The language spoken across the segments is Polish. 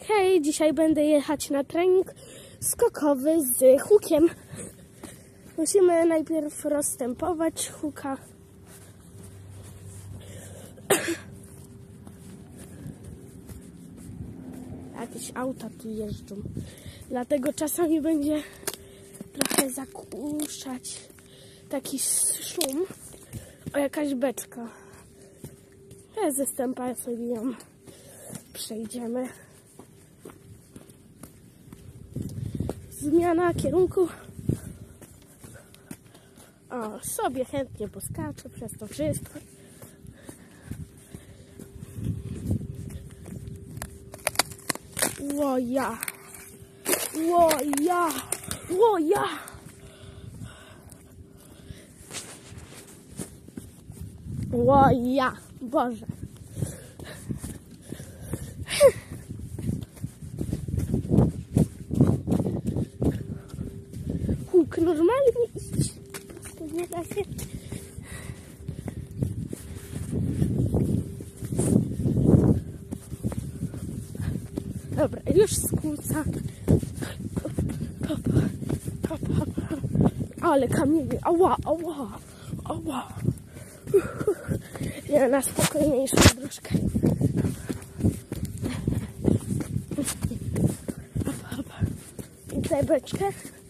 Hej, dzisiaj będę jechać na trening skokowy z hukiem. Musimy najpierw rozstępować huka. Jakieś auta tu jeżdżą. Dlatego czasami będzie trochę zakłuszać taki szum. O, jakaś beczka. Ja ze stępa sobie ją przejdziemy. Zmiana kierunku. O, sobie chętnie poskaczę przez to wszystko. Łoja! Łoja! Łoja! Łoja! Boże! Huk normalnie iść. To nie da się. Dobra, już skłóca. Ale kamienie. Ała, ała, ała. Ja na spokojniejszą troszkę. I tę beczkę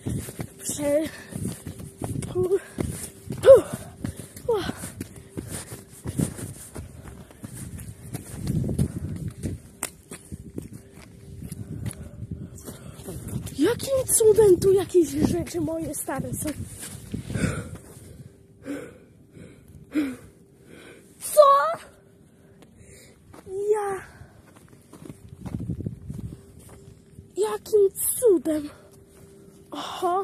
Jakim cudem tu jakieś rzeczy moje stare są? Co? Ja... Jakim cudem? Oho.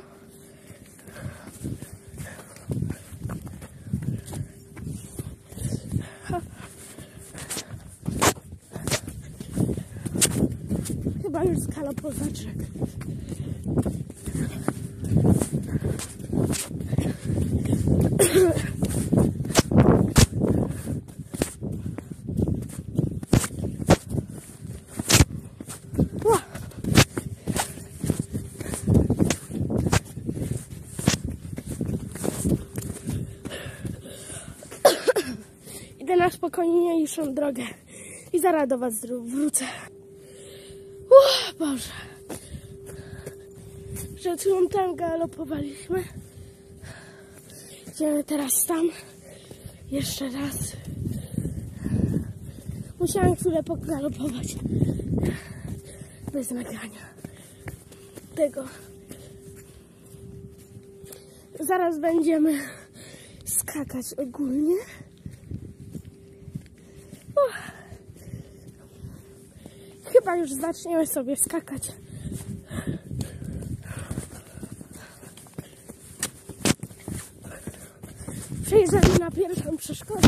Chyba już skalopowaczek. Idę na spokojniejszą drogę i zaraz do was wrócę. Boże. Przed chwilą tam galopowaliśmy. Idziemy teraz tam. Jeszcze raz. Musiałem chwilę pogalopować. Bez nagrania tego. Zaraz będziemy skakać ogólnie. Chyba już zaczniemy sobie skakać. Przejdziemy na pierwszą przeszkodę.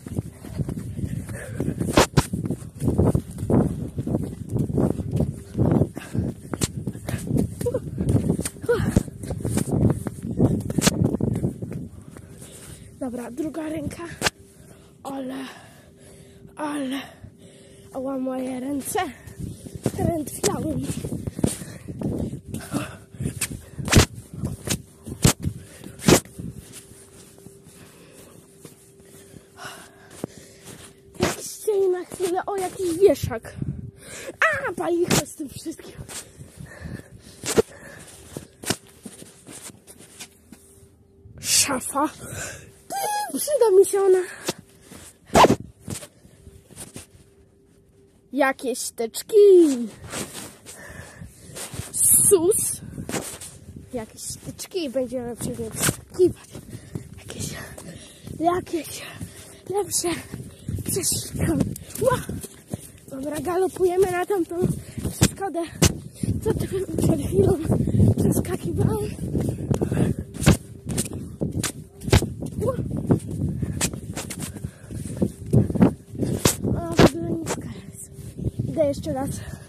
Dobra, druga ręka. Ale. Ała, moje ręce. Trętwiały mi. Jakiś cień na chwilę. O, jakiś wieszak. A, palicho z tym wszystkim. Szafa. Przyda mi się ona. Jakieś teczki. Sus. Jakieś teczki. Będziemy przy niej wskakiwać. Jakieś lepsze przeszkody. Dobra, galopujemy na tamtą przeszkodę. Co przed chwilą przeskakiwałem. Idę jeszcze raz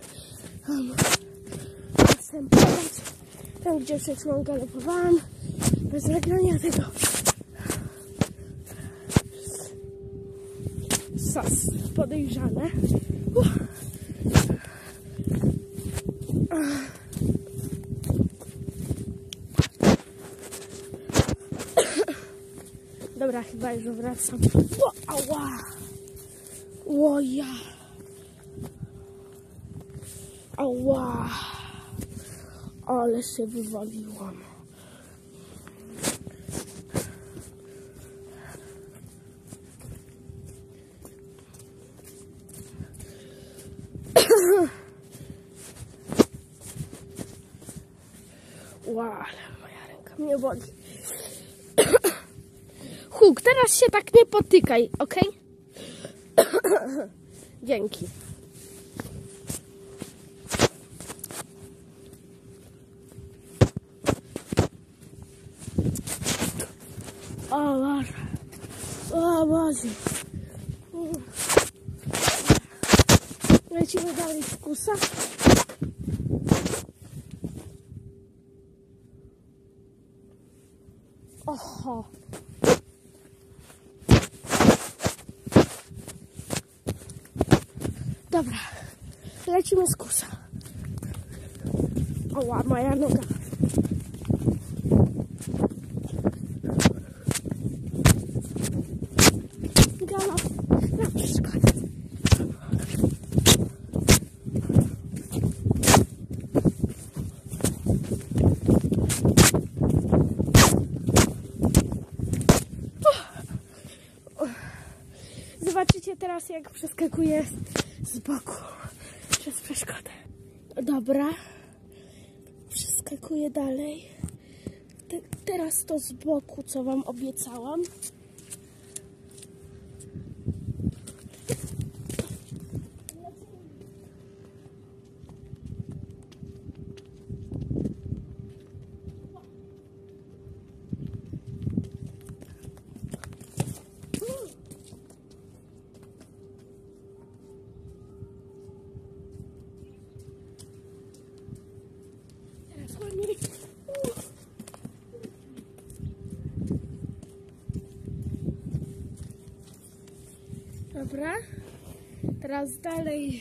następować tam, gdzie przed chwilą galopowałam, bez nagrania tego. Sos podejrzane. Dobra, chyba już wracam. O, ała! O ja! Ała! Ale się wywaliłam. Wow, ale moja ręka mnie boli. Huk, teraz się tak nie potykaj, ok? Dzięki. O Boże. O Boże. Lecimy dalej w kusa. Oho. Dobra, lecimy z kusa. Oła, moja noga. Galop na przeszkodę. Zobaczycie teraz, jak przeskakuję z boku przez przeszkodę. Dobra, przeskakuję dalej. Teraz to z boku, co wam obiecałam. Dobra, teraz dalej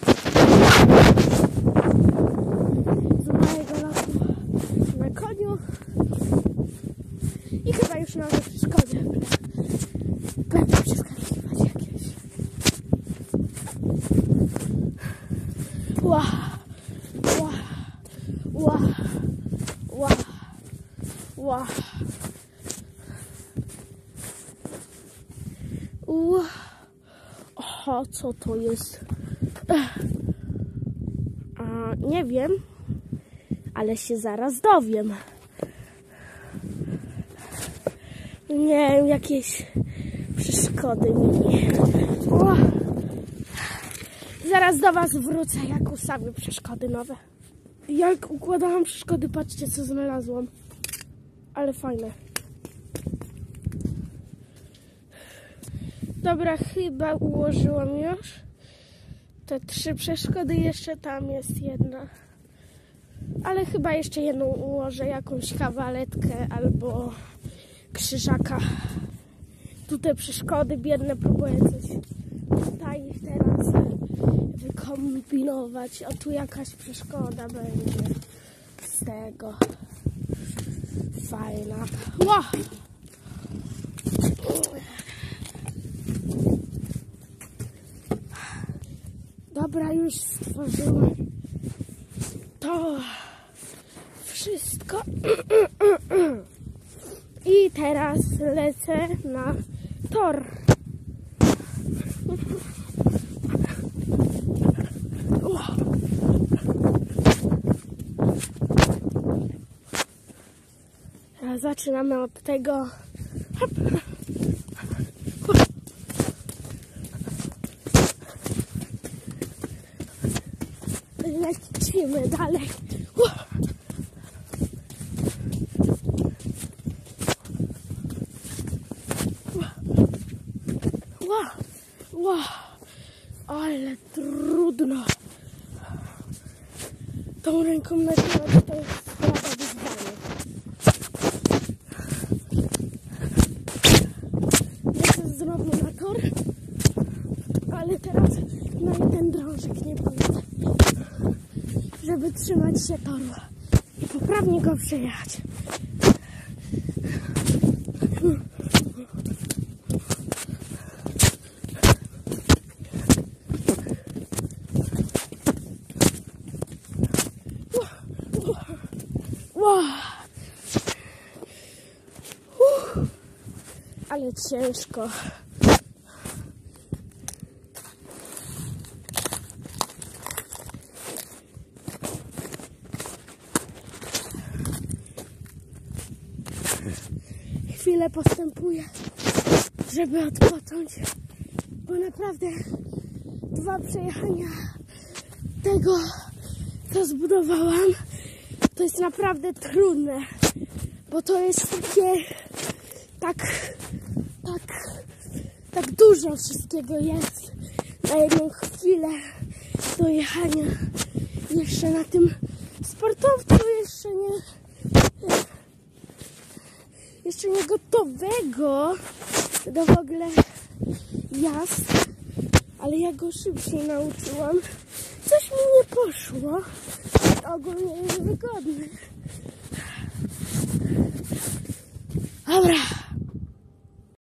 z mojego lotu na koniu i chyba już na przeszkodzie będę przeskakiwać jakieś. Ła, ła, ła, ła, ła. Oho, co to jest? Nie wiem, ale się zaraz dowiem. Nie wiem, jakieś przeszkody mi. Zaraz do was wrócę, jak ustawię przeszkody nowe. Jak układałam przeszkody, patrzcie, co znalazłam. Ale fajne. Dobra, chyba ułożyłam już te 3 przeszkody. Jeszcze tam jest jedna. Ale chyba jeszcze jedną ułożę, jakąś kawaletkę albo krzyżaka. Tu te przeszkody biedne, próbuję coś tutaj teraz wykombinować. O, tu jakaś przeszkoda będzie z tego. Fajna. Wow! Dobra, już stworzyłam to wszystko. I teraz lecę na tor. Zaczynamy od tego. Lecimy dalej. Wow, ale trudno. Tą ręką nagrywać to jest sprawa wyzwania. Lecę znowu na tor, ale teraz na jeden drążek nie pójdę, żeby trzymać się toru i poprawnie go przejechać. Wow. Ale ciężko. Chwilę postępuję, żeby odpocząć, bo naprawdę 2 przejechania tego, co zbudowałam, to jest naprawdę trudne, bo to jest tak dużo wszystkiego jest na jedną chwilę do jechania. Jeszcze na tym sportowcu, jeszcze nie gotowego do w ogóle jazd, ale ja go szybciej nauczyłam. Coś mi nie poszło, ogólnie jest wygodny. Dobra.